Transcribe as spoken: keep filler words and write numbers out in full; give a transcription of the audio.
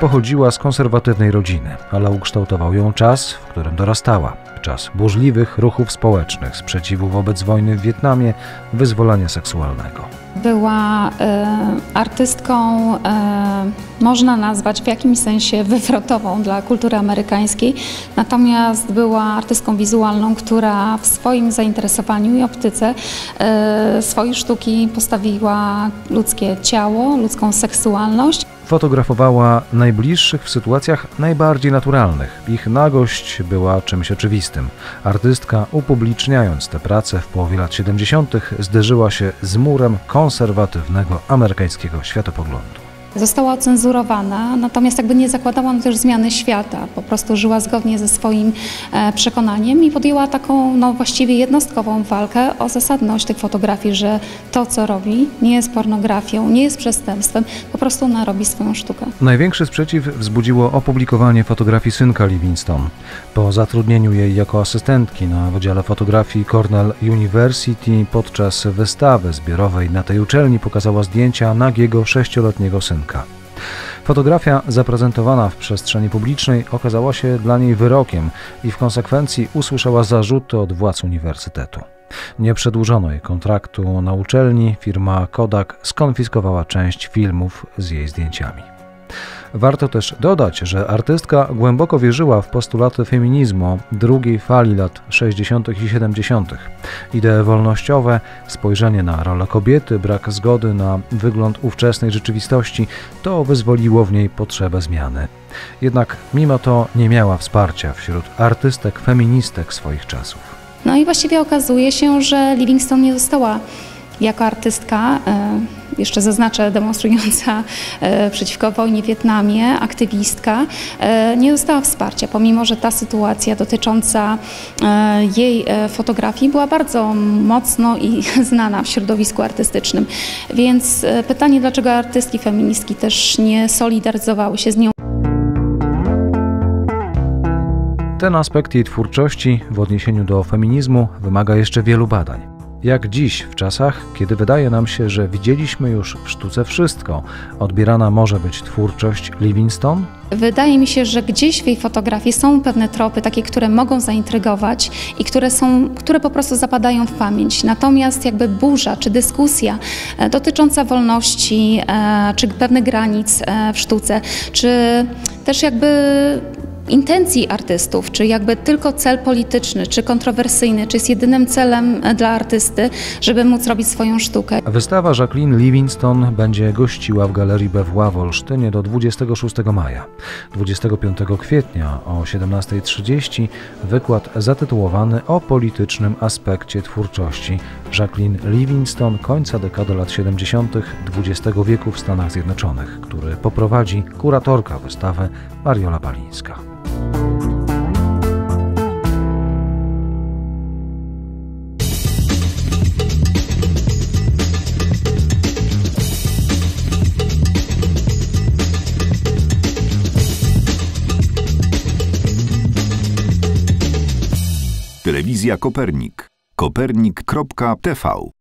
pochodziła z konserwatywnej rodziny, ale ukształtował ją czas, w którym dorastała. Czas burzliwych ruchów społecznych, sprzeciwu wobec wojny w Wietnamie, wyzwolenia seksualnego. Była e, artystką, e, można nazwać w jakimś sensie wywrotową dla kultury amerykańskiej, natomiast była artystką wizualną, która w swoim zainteresowaniu i optyce e, swojej sztuki postawiła ludzkie ciało, ludzką seksualność. Fotografowała najbliższych w sytuacjach najbardziej naturalnych. Ich nagość była czymś oczywistym. Artystka, upubliczniając te prace w połowie lat siedemdziesiątych, zderzyła się z murem konserwatywnego amerykańskiego światopoglądu. Została ocenzurowana, natomiast jakby nie zakładała ona też zmiany świata. Po prostu żyła zgodnie ze swoim e, przekonaniem i podjęła taką no, właściwie jednostkową walkę o zasadność tych fotografii, że to, co robi, nie jest pornografią, nie jest przestępstwem, po prostu ona robi swoją sztukę. Największy sprzeciw wzbudziło opublikowanie fotografii synka Livingston. Po zatrudnieniu jej jako asystentki na Wydziale Fotografii Cornell University podczas wystawy zbiorowej na tej uczelni pokazała zdjęcia nagiego sześcioletniego synka. Fotografia zaprezentowana w przestrzeni publicznej okazała się dla niej wyrokiem i w konsekwencji usłyszała zarzuty od władz uniwersytetu. Nie przedłużono jej kontraktu na uczelni, firma Kodak skonfiskowała część filmów z jej zdjęciami. Warto też dodać, że artystka głęboko wierzyła w postulaty feminizmu drugiej fali lat sześćdziesiątych i siedemdziesiątych. Idee wolnościowe, spojrzenie na rolę kobiety, brak zgody na wygląd ówczesnej rzeczywistości, to wyzwoliło w niej potrzebę zmiany. Jednak mimo to nie miała wsparcia wśród artystek feministek swoich czasów. No i właściwie okazuje się, że Livingston nie została jako artystka, jeszcze zaznaczę, demonstrująca przeciwko wojnie w Wietnamie, aktywistka, nie dostała wsparcia, pomimo że ta sytuacja dotycząca jej fotografii była bardzo mocno i znana w środowisku artystycznym. Więc pytanie, dlaczego artystki feministki też nie solidaryzowały się z nią. Ten aspekt jej twórczości w odniesieniu do feminizmu wymaga jeszcze wielu badań. Jak dziś, w czasach, kiedy wydaje nam się, że widzieliśmy już w sztuce wszystko, odbierana może być twórczość Livingston? Wydaje mi się, że gdzieś w jej fotografii są pewne tropy, takie, które mogą zaintrygować i które, są, które po prostu zapadają w pamięć. Natomiast jakby burza czy dyskusja dotycząca wolności, czy pewnych granic w sztuce, czy też jakby intencji artystów, czy jakby tylko cel polityczny, czy kontrowersyjny, czy jest jedynym celem dla artysty, żeby móc robić swoją sztukę. Wystawa Jacqueline Livingston będzie gościła w Galerii B W A w Olsztynie do dwudziestego szóstego maja. dwudziestego piątego kwietnia o siedemnastej trzydzieści wykład zatytułowany o politycznym aspekcie twórczości Jacqueline Livingston końca dekady lat siedemdziesiątych dwudziestego wieku w Stanach Zjednoczonych, który poprowadzi kuratorka wystawy Mariola Balińska. Telewizja Kopernik. kopernik kropka t v